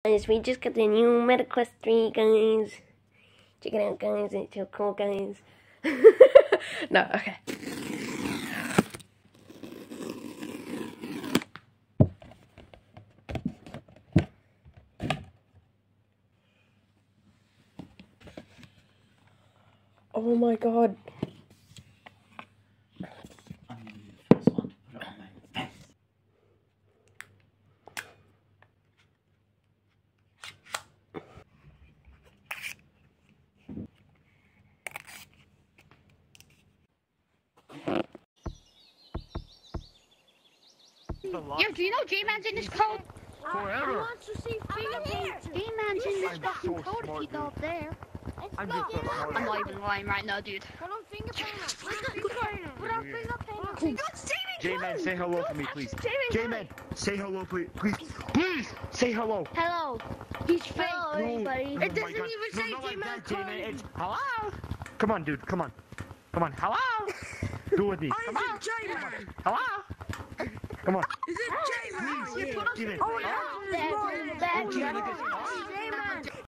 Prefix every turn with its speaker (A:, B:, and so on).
A: Guys, we just got the new Meta Quest 3, guys. Check it out, guys. It's so cool, guys. No, okay. Oh my god.
B: Yo, do you know Jman's in this code?
C: Forever.
B: I want to see fingerprints. Jman's in this fucking code if you go up there.
C: I'm
B: not even lying right now, dude.
D: Put on fingerprint. Put on fingerprint.
C: Jman, say hello to me, please. Jman, say hello, please. Please, say hello.
B: Hello. He's fake.
D: Hello,
C: everybody.
D: It doesn't even say
C: Jman.
D: Jman.
C: It's hello. Come on, dude. Come on. Come on. Hello. Do it with me. Come on.
D: Jman.
C: Hello. Come on.
D: Is it Jman?
C: Please, Jman.
D: Oh, yeah.
B: That's
D: Jman.